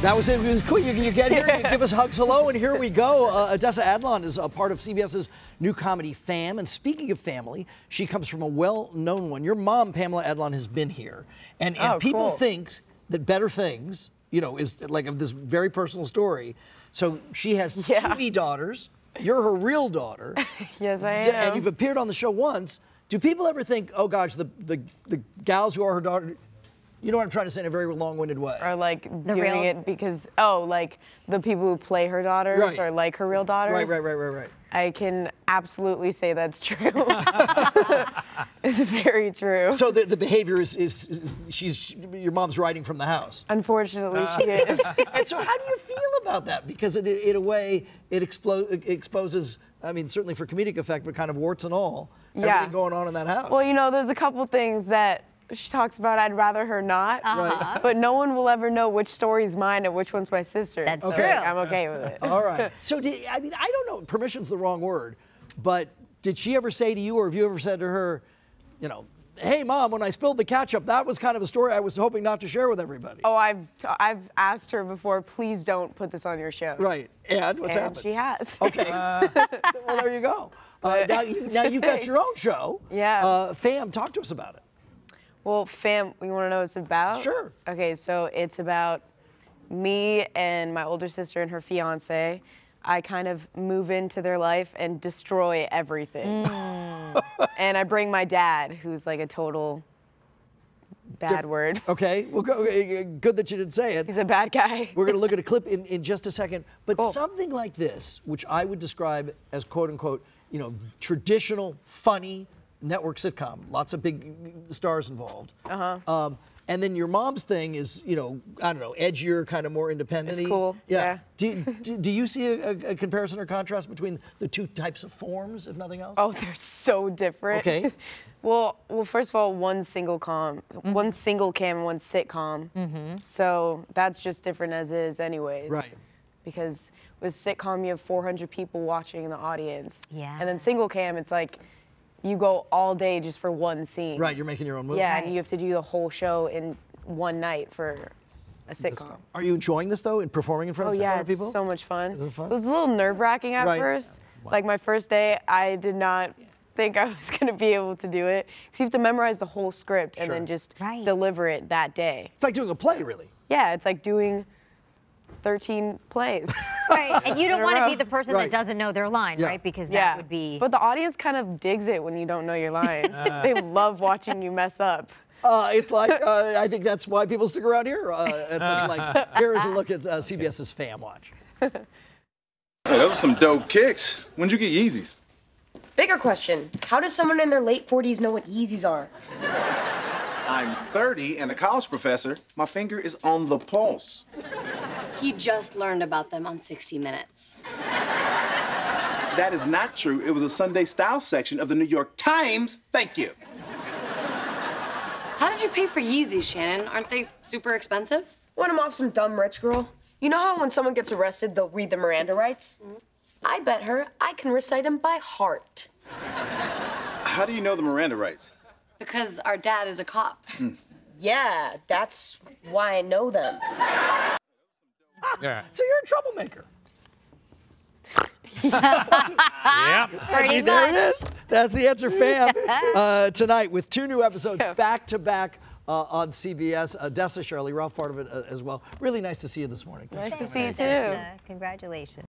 That was it. It was cool. You get here, you give us hugs, hello, and here we go. Odessa Adlon is a part of CBS's new comedy Fam. And speaking of family, she comes from a well-known one. Your mom, Pamela Adlon, has been here. And people think that Better Things, you know, is like of this very personal story. So she has TV daughters. You're her real daughter. Yes, I am. And you've appeared on the show once. Do people ever think, oh gosh, the gals who are her daughter, you know what I'm trying to say in a very long-winded way? Or like doing it because, like the people who play her daughters are like her real daughters. Right. I can absolutely say that's true. It's very true. So the behavior is your mom's writing from the house. Unfortunately, she is. And so how do you feel about that? Because in a way, it exposes, I mean, certainly for comedic effect, but kind of warts and all, everything going on in that house. Well, you know, there's a couple things that she talks about I'd rather her not, but no one will ever know which story's mine and which one's my sister's. That's so true. I'm okay with it. All right. So, I mean, I don't know, permission's the wrong word, but did she ever say to you, or have you ever said to her, you know, hey, Mom, when I spilled the ketchup, that was kind of a story I was hoping not to share with everybody? Oh, I've asked her before, please don't put this on your show. Right. And what's happened? She has. Okay. Well, there you go. Now you've got your own show. Yeah. Fam, talk to us about it. Well, Fam, you want to know what it's about? Sure. Okay, so it's about me and my older sister and her fiance. I kind of move into their life and destroy everything. And I bring my dad, who's like a total bad word. Okay, well, good that you didn't say it. He's a bad guy. We're going to look at a clip in just a second. But something like this, which I would describe as quote unquote, you know, traditional, funny, network sitcom, lots of big stars involved. And then your mom's thing is, you know, I don't know, edgier, kind of more independent. It's cool. Yeah. Do you see a comparison or contrast between the two types of forms, if nothing else? Oh, they're so different. Okay. Well, first of all, one single cam, and one sitcom. So that's just different as is, anyways. Right. Because with sitcom, you have 400 people watching in the audience. Yeah. And then single cam, it's like, you go all day just for one scene. Right, you're making your own movie. Yeah, and you have to do the whole show in one night for a sitcom. Are you enjoying this, though, in performing in front of other people? It's so much fun. Is it fun? It was a little nerve-wracking at first. Like my first day, I did not think I was going to be able to do it. Because you have to memorize the whole script and then just deliver it that day. It's like doing a play, really. Yeah, it's like doing 13 plays. Right, and you don't want to be the person that doesn't know their line, right? Because that would be... But the audience kind of digs it when you don't know your lines. They love watching you mess up. It's like, I think that's why people stick around here. It's like, here is a look at CBS's Fam Watch. Hey, those are some dope kicks. When'd you get Yeezys? Bigger question, how does someone in their late 40s know what Yeezys are? I'm 30 and a college professor. My finger is on the pulse. He just learned about them on 60 Minutes. That is not true. It was a Sunday style section of the New York Times. Thank you. How did you pay for Yeezys, Shannon? Aren't they super expensive? Want them off some dumb rich girl? You know how when someone gets arrested, they'll read the Miranda rights? I bet her I can recite them by heart. How do you know the Miranda rights? Because our dad is a cop. Yeah, that's why I know them. Yeah. So you're a troublemaker. Pretty there much. it is. That's the answer, Fam. Tonight with 2 new episodes back to back on CBS. Odessa, Shirley Ruff, part of it as well. Really nice to see you this morning. Nice to see you too. Congratulations.